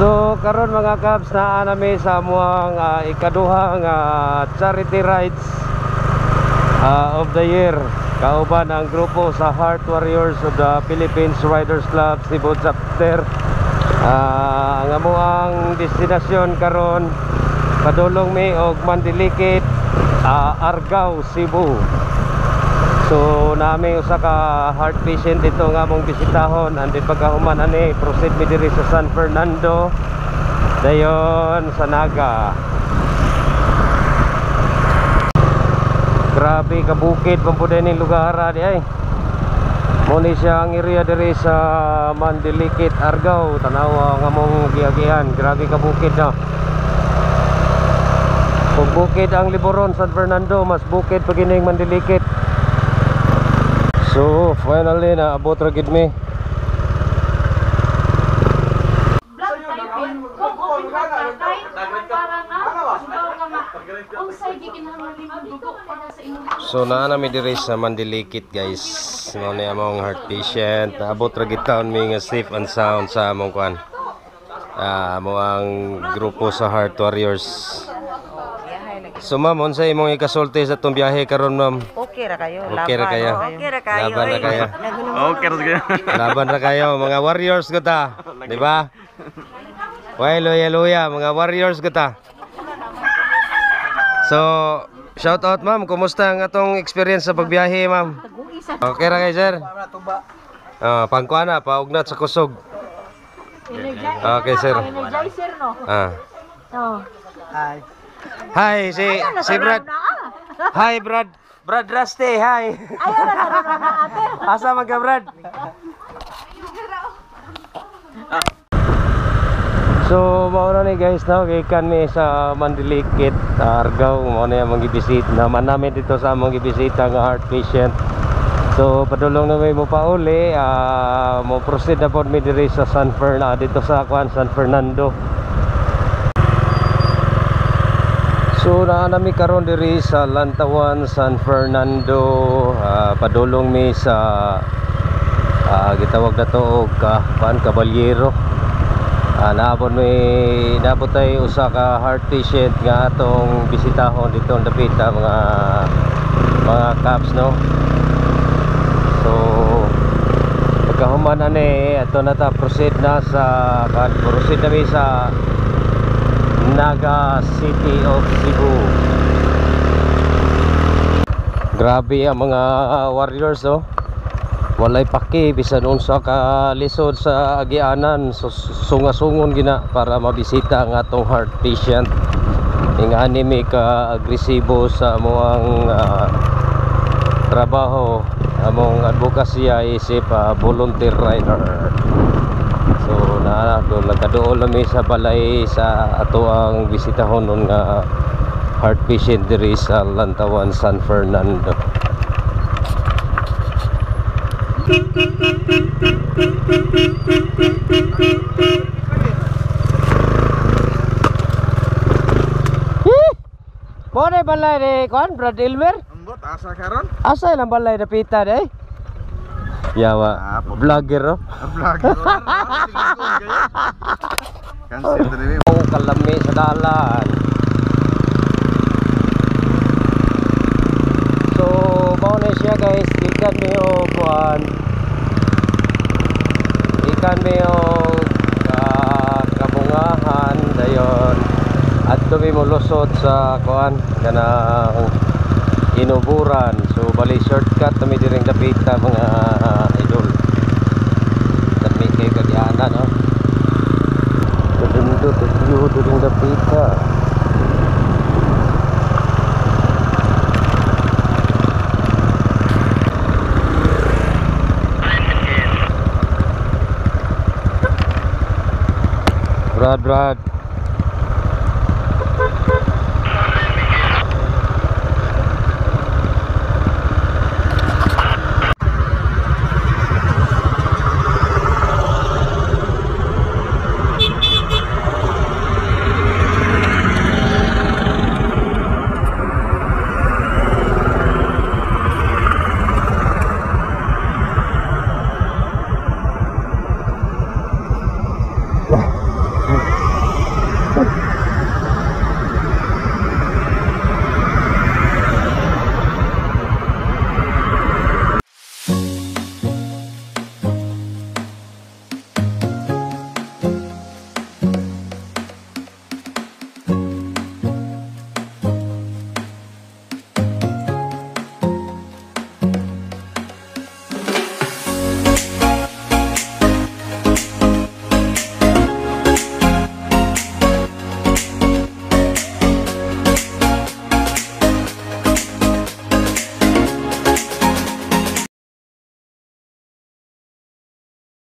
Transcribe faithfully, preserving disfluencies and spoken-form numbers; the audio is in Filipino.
So karon mga Cubs, naa nami sa amuang uh, ikaduhang uh, charity rides uh, of the year. Kauban ang grupo sa Heart Warriors of the Philippines Riders Club Cebu Chapter. Uh, ang amuang destinasyon karon padulong mi og Mandilikit, uh, Argao, Cebu. So nami usa ka heart patient dito nga mong bisitahon, and then pagkahuman ani proceed mi diri sa San Fernando, dayon sa Naga. Grabe ka bukid pampuday ning lugar di ay. Mo ni siya ang area diri sa Mandilikit, Argao, tanawa nga mong giagian. Grabe ka bukid na. Kung bukid ang Liboron, San Fernando, mas bukid pag ining Mandilikit. So finally na abot ra gid mi. So naa na mi diri sa Mandilikit guys. Mao ni among heart patient. Naabot ra gid taon mi nga safe and sound sa among kuan. Ah, mo ang grupo sa Heart Warriors. So ma'am, unsa imong ikasulti sa tong biyahe karon ma'am? Okay ra kayo. Okay ra kayo. Okay ra kayo. Laban ra kayo. Okay ra kayo. Laban ra kayo, mga warriors ko ta, di ba? Way loya loya, mga warriors ko ta. So, shout out ma'am, kumusta ang atong experience sa pagbiyahe ma'am? Okay ra kayo sir? Ah, pangkuan na, paugnat sa kusog. Okay sir. Energizer no. Ah. Oh. Hi. Hi, si si Brad. Hi Brad. Brad Raste, hi. Ayaw na na ate. Asa man ka Brad? So mao na ni guys, no, gikan mi sa Mandilikit, Argao. Mao na yung gibisit naman namin dito sa among gibisita nga heart patient. So padulong na may mo pauli, uh, mo proceed na pod mi diri sa San Fernando, dito sa kuan San Fernando. So naa nami karon diri sa Lantawan, San Fernando. Uh, padulong mi sa uh, gitawag na to og uh, pan Caballero. Uh, naabot mi naabot tay usa ka heart patient nga atong bisitahon dito ang dapit mga mga Cubs no. So pagkahuman ani ato na ta proceed na sa kan proceed na mi sa Naga City of Cebu. Grabe ang mga warriors oh. Walay paki bisan unsa ka lisod sa agianan, so sungasungon gina para mabisita ang atong heart patient. Ingani mi ka agresibo sa among uh, trabaho, among advokasya isip uh, volunteer rider. So na do nagkaduol mi sa balay sa ato ang bisitahon nun nga heart patient diri sa Lantawan, San Fernando. Mo na balay ni kon Brad Elmer? Ambot asa karon? Asa ilang balay dapita day? Yawa, vlogger oh. Vlogger. Cancel diri. Oh, kalami sa dalan. So, mao na siya guys, ikan mi og kuan. Ikan mi og uh, kabungahan dayon. Adto mi molusot sa kuan kanang Inuburan. So bali shortcut kami diring dapita mga uh, idol. Kami kay kadiana no. Tudundo tuyo diring dapita. Brad Brad. Thank you.